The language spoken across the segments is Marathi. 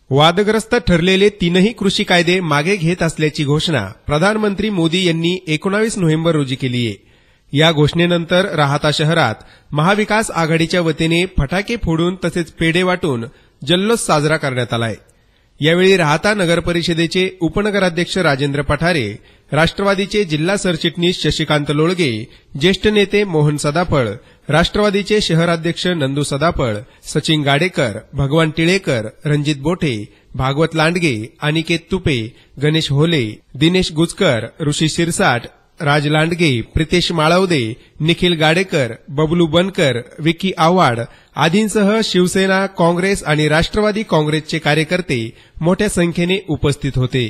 वादग्रस्त ठरलेले तीनही कृषी कायदे मागे घेत असल्याची घोषणा प्रधानमंत्री मोदी यांनी 19 नोव्हेंबर रोजी केली आहे। या घोषणेनंतर राहाता शहरात महाविकास आघाडीच्या वतीने फटाके फोडून तसेच पेढे वाटून जल्लोष साजरा करण्यात आला आहे। यावेळी राहाता नगर परिषदेचे उपनगराध्यक्ष राजेंद्र पठारे, राष्ट्रवादीचे जिल्हा सरचिटणीस शशिकांत लोळगे, ज्येष्ठ नेते मोहन सदाफळ, राष्ट्रवादीचे शहराध्यक्ष नंदू सदाफळ, सचिन गाडेकर, भगवान टिळेकर, रणजित बोठे, भागवत लांडगे, अनिकेत तुपे, गणेश होले, दिनेश गुजकर, ऋषी शिरसाट, राज लांडगे, प्रितेश माळवदे, निखिल गाडेकर, बबलू बनकर, विकी आव्हाड आदींसह शिवसेना, काँग्रेस आणि राष्ट्रवादी काँग्रेसचे कार्यकर्ते मोठ्या संख्येने उपस्थित होते।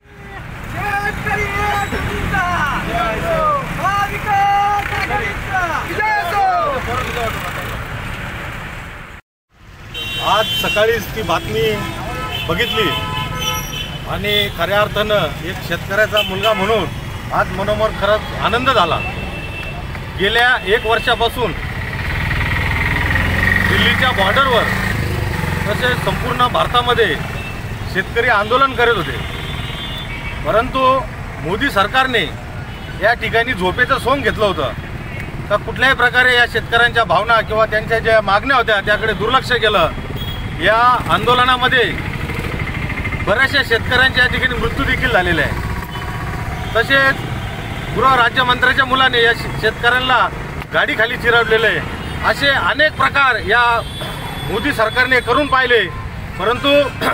आज सकाळीच ती बातमी बघितली आणि खऱ्या अर्थानं एक शेतकऱ्याचा मुलगा म्हणून आज मनोमन खरंच आनंद झाला। गेल्या 1 वर्षापासून दिल्लीच्या बॉर्डरवर तसेच संपूर्ण भारतामध्ये शेतकरी आंदोलन करत होते, परंतु मोदी सरकारने या ठिकाणी झोपेचं सोंग घेतलं होतं। तर कुठल्याही प्रकारे या शेतकऱ्यांच्या भावना किंवा त्यांच्या ज्या मागण्या होत्या त्याकडे दुर्लक्ष केलं। या आंदोलनामध्ये बऱ्याचशा शेतकऱ्यांच्या या ठिकाणी मृत्यू देखील झालेले आहे। तसेच गृह राज्यमंत्र्याच्या मुलाने या शेतकऱ्यांना गाडीखाली चिरडलेले असे अनेक प्रकार या मोदी सरकारने करून पाहिले, परंतु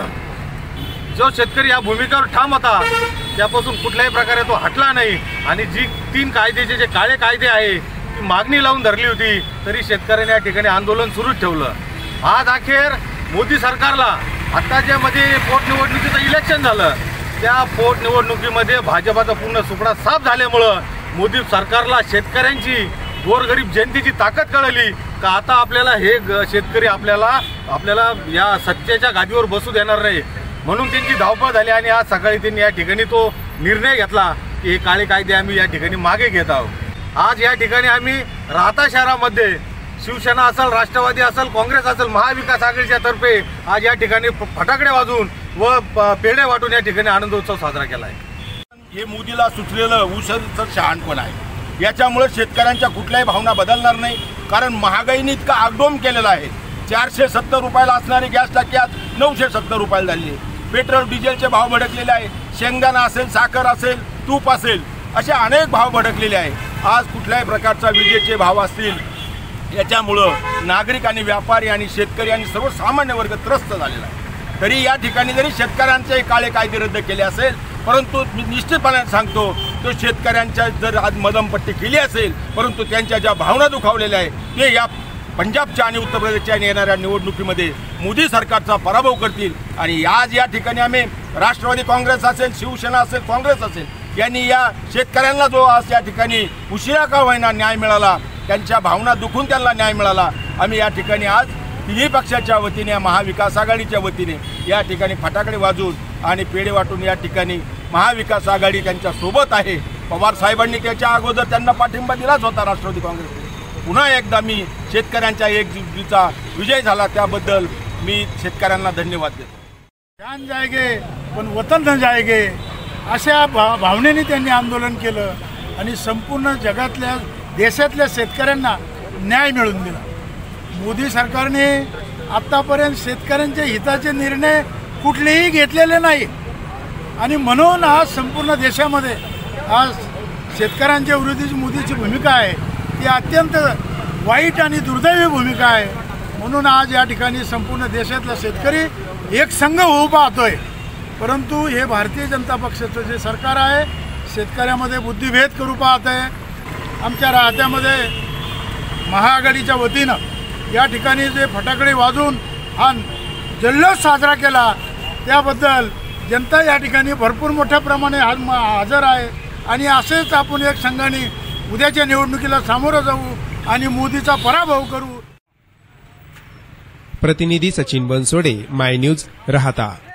जो शेतकरी या भूमिकेवर ठाम होता त्यापासून कुठल्याही प्रकारे तो हटला नाही आणि जी 3 कायद्याचे जे काळे कायदे आहे ती मागणी लावून धरली होती, तरी शेतकऱ्यांनी या ठिकाणी आंदोलन सुरूच ठेवलं। आज अखेर मोदी सरकारला आत्ताच्या मध्ये पोटनिवडणुकीचं इलेक्शन झालं, त्या पोटनिवडणुकीमध्ये भाजपाचा पूर्ण सुपडा साफ झाल्यामुळं मोदी सरकारला शेतकऱ्यांची, गोरगरीब जनतेची ताकद कळली का आता आपल्याला हे शेतकरी आपल्याला या सत्तेच्या गादीवर बसू देणार नाही, म्हणून त्यांची धावपळ झाली आणि आज सकाळी त्यांनी या ठिकाणी तो निर्णय घेतला की हे काळे कायदे आम्ही या ठिकाणी मागे घेत आहोत। आज या ठिकाणी आम्ही राहाता शहरामध्ये शिवसेना असेल, राष्ट्रवादी असेल, काँग्रेस असेल, महाविकास आघाडीच्या तर्फे आज या ठिकाणी फटाकडे वाजवून व पेढे वाटून या ठिकाणी आनंदोत्सव साजरा केला आहे। हे मोदीला सुचलेलं उसाचं शहाणपण आहे। याच्यामुळे शेतकऱ्यांच्या कुठल्याही भावना बदलणार नाही, कारण महागाईने इतका आगडोम केलेला आहे। 470 रुपयाला असणारी गॅस टाकी आज 970 रुपयाला झाली आहे। पेट्रोल डिझेलचे भाव भडकलेले आहे, शेंगदाणा असेल, साखर असेल, तूप असेल, असे अनेक भाव भडकलेले आहे। आज कुठल्याही प्रकारचा विजेचे भाव असतील, याच्यामुळं नागरिक आणि व्यापारी आणि शेतकरी आणि सर्वसामान्य वर्ग त्रस्त झालेला आहे। तरी या ठिकाणी जरी शेतकऱ्यांचे काळे कायदे रद्द केले असेल, परंतु मी निश्चितपणे सांगतो तो शेतकऱ्यांच्या जर आज मदमपट्टी केली असेल, परंतु त्यांच्या ज्या भावना दुखावलेल्या आहे ते या पंजाबच्या आणि उत्तर प्रदेशच्या येणाऱ्या निवडणुकीमध्ये मोदी सरकारचा पराभव करतील। आणि आज या ठिकाणी आम्ही राष्ट्रवादी काँग्रेस असेल, शिवसेना असेल, काँग्रेस असेल यांनी या शेतकऱ्यांना जो आज या ठिकाणी उशिरा का होईना न्याय मिळाला, त्यांच्या भावना दुखून त्यांना न्याय मिळाला, आम्ही या ठिकाणी आज तिन्ही पक्षाच्या वतीने, महाविकास आघाडीच्या वतीने या ठिकाणी फटाकडे वाजवून आणि पेढे वाटून या ठिकाणी महाविकास आघाडी त्यांच्या सोबत आहे। पवार साहेबांनी त्याच्या अगोदर त्यांना पाठिंबा दिलाच होता राष्ट्रवादी काँग्रेसने। पुन्हा एकदा मी शेतकऱ्यांच्या एकजुटीचा विजय झाला त्याबद्दल मी शेतकऱ्यांना धन्यवाद देतो। जान जाएगे पण वतन न जाएगे अशा भावनेने त्यांनी आंदोलन केलं आणि संपूर्ण जगातल्या, देशातल्या शेतकऱ्यांना न्याय मिळवून दिला। मोदी सरकारने आत्तापर्यंत शेतकऱ्यांच्या हिताचे निर्णय कुठलेही घेतलेले नाही आणि म्हणून आज संपूर्ण देशामध्ये आज शेतकऱ्यांच्या विरोधी मोदीची भूमिका आहे ती अत्यंत वाईट आणि दुर्दैवी भूमिका आहे। म्हणून आज या ठिकाणी संपूर्ण देशातला शेतकरी एक संघ होऊ पाहतोय, परंतु हे भारतीय जनता पक्षाचं जे सरकार आहे शेतकऱ्यामध्ये बुद्धिभेद करू पाहत आहे। आमच्या राहत्यामध्ये महाआघाडीच्या वतीनं या ठिकाणी जे फटाकडे वाजवून हा जल्लोष साजरा केला त्याबद्दल जनता या ठिकाणी भरपूर मोठ्या प्रमाणे हजर आहे आणि असेच आपण एक संघाने उद्याच्या निवडणुकीला सामोरं जाऊ आणि मोदीचा पराभव करू। प्रतिनिधी Sachin Bansode, my news, Rahata.